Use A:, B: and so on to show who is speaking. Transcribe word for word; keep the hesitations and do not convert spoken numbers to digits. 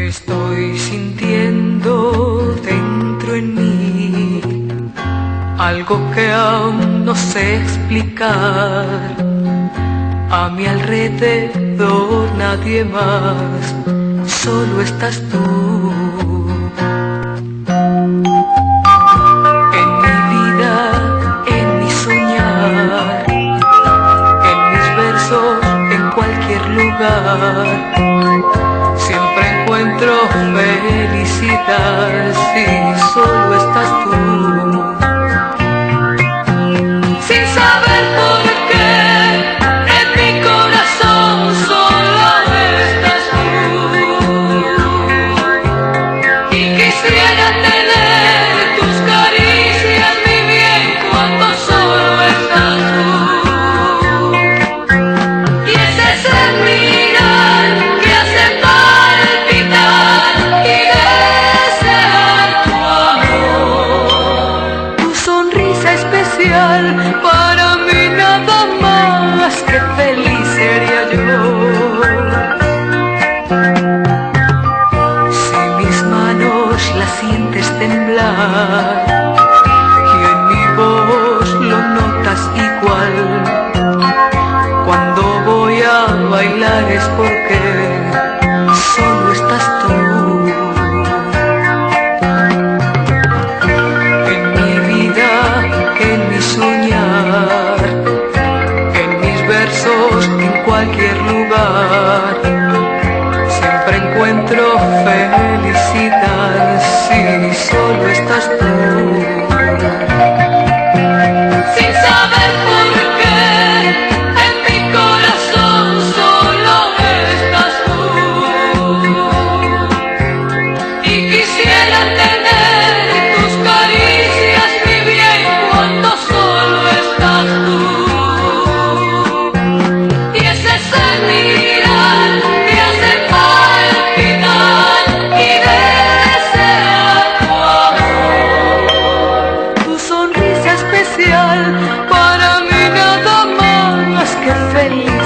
A: Estoy sintiendo dentro en mí algo que aún no sé explicar. A mi alrededor nadie más, solo estás tú. En mi vida, en mi soñar, en mis versos, en cualquier lugar, siempre encuentro felicidad si solo estás tú. Sin saber por qué, en mi corazón solo estás tú. Y quisiera tener tus caricias, mi bien, cuando solo estás tú. Y es ese mirar que hace palpitar y desear tu amor. Tu sonrisa especial, para mí nada más que feliz sería yo. Si mis manos las sientes temblar y en mi voz lo notas igual, cuando voy a bailar es porque solo estás tú. En mi vida, en mi soñar, en mis versos, en cualquier lugar, siempre encuentro felicidad si solo estás tú. Sin saber por qué, en mi corazón solo estás tú. Y quisiera tener tus caricias, mi bien, cuando solo estás tú. Y es ese mirar que hace palpitar y desear tu amor. Tu sonrisa especial, para mí nada más que feliz